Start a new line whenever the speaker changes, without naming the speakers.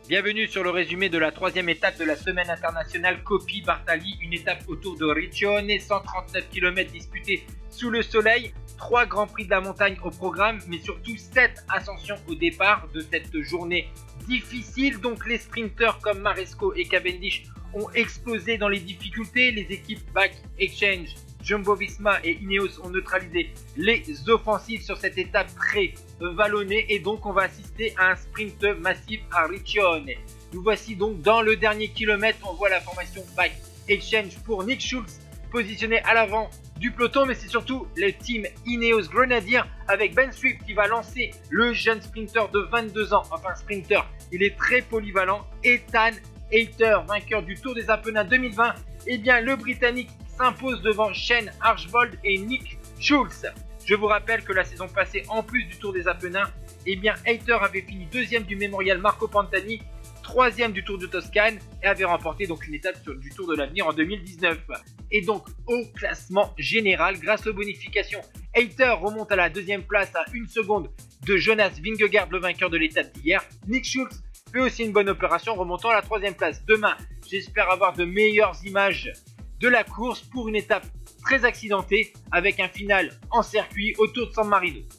Bienvenue sur le résumé de la troisième étape de la semaine internationale Coppi-Bartali, une étape autour de Riccione, 139 km disputés sous le soleil, 3 grands prix de la montagne au programme, mais surtout 7 ascensions au départ de cette journée difficile. Donc les sprinters comme Maresco et Cavendish ont explosé dans les difficultés, les équipes Bike Exchange, Jumbo-Visma et Ineos ont neutralisé les offensives sur cette étape très vallonnée et donc on va assister à un sprint massif à Riccione. Nous voici donc dans le dernier kilomètre, on voit la formation Bike Exchange pour Nick Schulz positionné à l'avant du peloton, mais c'est surtout le team Ineos Grenadier avec Ben Swift qui va lancer le jeune sprinter de 22 ans, enfin sprinter, il est très polyvalent, Ethan Hayter, vainqueur du Tour des Apennins 2020, et bien le Britannique s'impose devant Shane Archbold et Nick Schulz. Je vous rappelle que la saison passée, en plus du Tour des Apennins, eh bien Hayter avait fini 2e du Mémorial Marco Pantani, 3e du Tour de Toscane et avait remporté donc une étape du Tour de l'Avenir en 2019. Et donc au classement général, grâce aux bonifications, Hayter remonte à la 2e place à 1 seconde de Jonas Vingegaard, le vainqueur de l'étape d'hier. Nick Schulz fait aussi une bonne opération, remontant à la 3e place. Demain, j'espère avoir de meilleures images de la course pour une étape très accidentée avec un final en circuit autour de San Marino.